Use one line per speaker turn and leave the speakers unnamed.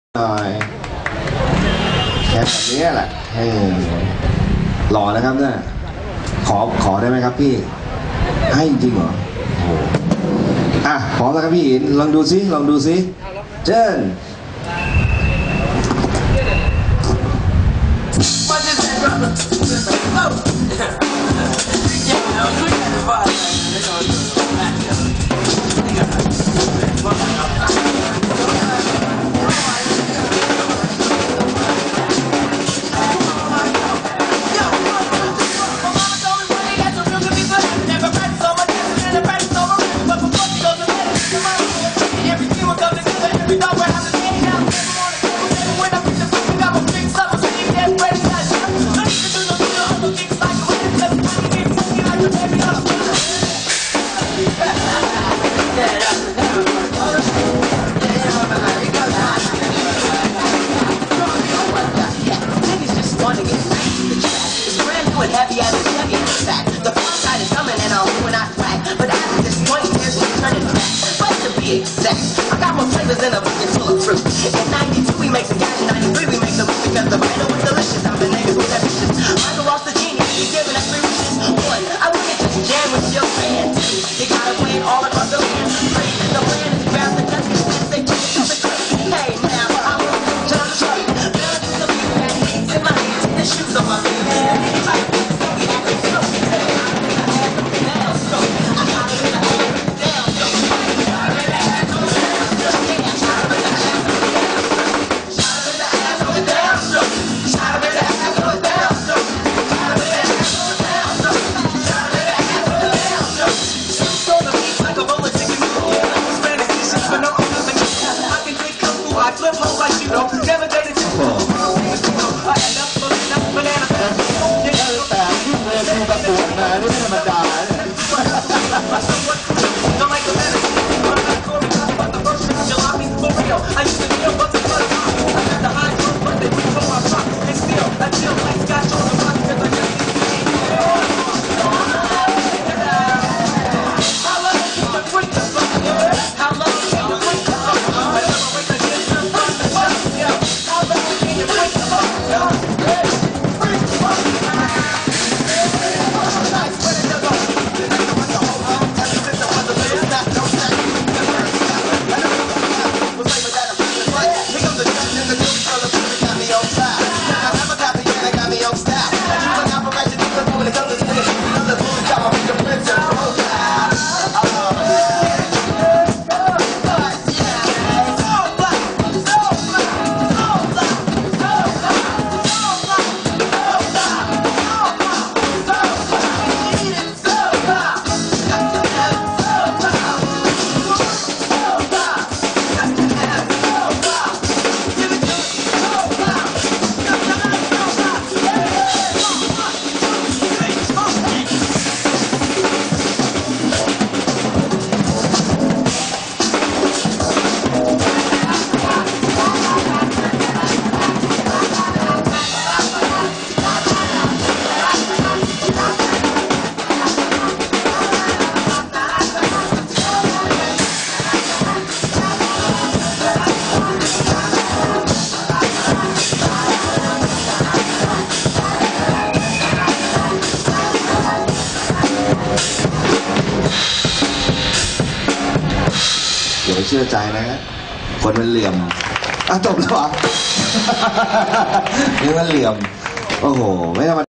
หน่อยแค่แบบนี้แหละให้หล่อนะครับเนี่ยขอได้ไหมครับพี่ให้จริงเหรอโอ้อ่ะพร้อมแล้วครับพี่อินลองดูซิเจิ้น
Heavy as a Chevy in the back. The front side is coming and I'll when I swag. But after this point, here's me turning back. But to be exact, I got more flavors than a bucket full of fruit. In 92 we make some cash, in 93 we make some because the vinyl was delicious. I'm the niggas who's ambitious. Michael Ross the genius, he's giving us 3 wishes. 1, I want you to jam with your band. 2, you gotta play it all across the land. 3, the plan is fast and just get this thing to the crib. Hey now, I'm John Trump. Better do some people that hits in my hands. The shoes on my feet. Flip hoes like you know, never dated you. I end up looking up banana.
แต่ที่เมืองดูกระปุกมาไม่ธรรมดาเนี่ย
Don't like the medicine. I'm not going to talk about the first shit. You'll love me for real. I used to feel but the blood. I got the high drugs, but they bring from my truck. And still, I feel like scotch on the rock because I just need to keep it. How long you keep the freak the fuck? How long you keep the freak the fuck? I never break the gym. How long you keep the freak the fuck? Freak the fuck.
เดี๋ยวเชื่อใจนะฮะคนมันเหลี่ยมจบแล้วเหรอนี่มันเหลี่ยมโอ้โหไม่ธรรมดา